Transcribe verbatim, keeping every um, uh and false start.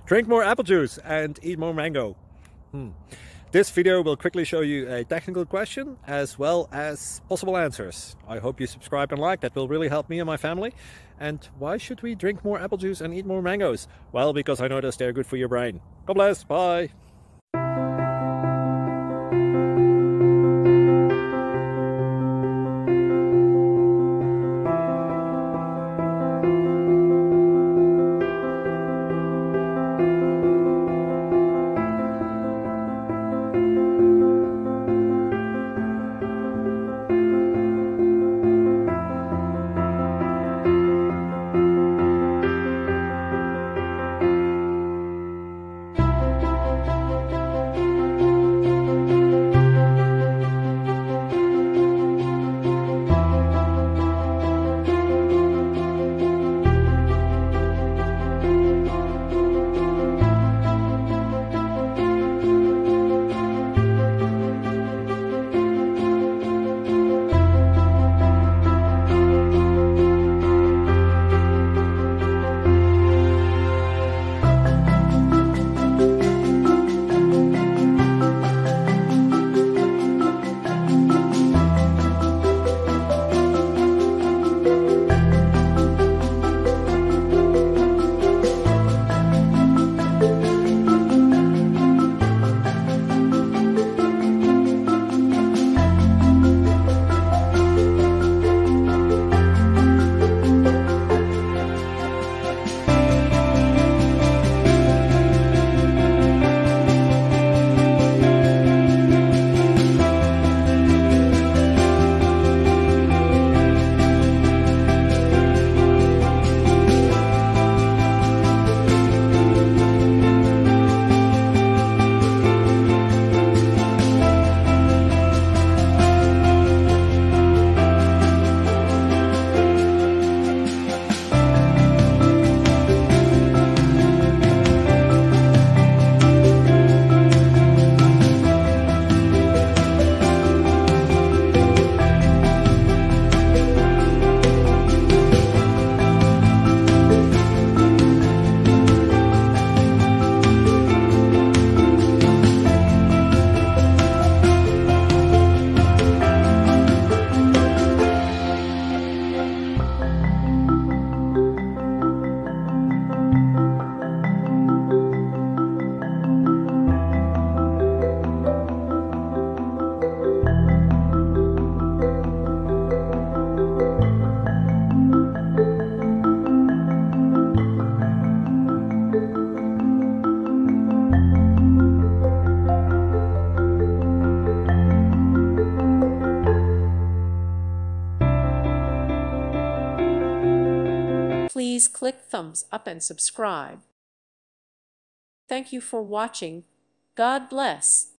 Drink more apple juice and eat more mango. Hmm. This video will quickly show you a technical question as well as possible answers. I hope you subscribe and like, that will really help me and my family. And why should we drink more apple juice and eat more mangoes? Well, because I noticed they're good for your brain. God bless, bye! Please click thumbs up and subscribe. Thank you for watching. God bless.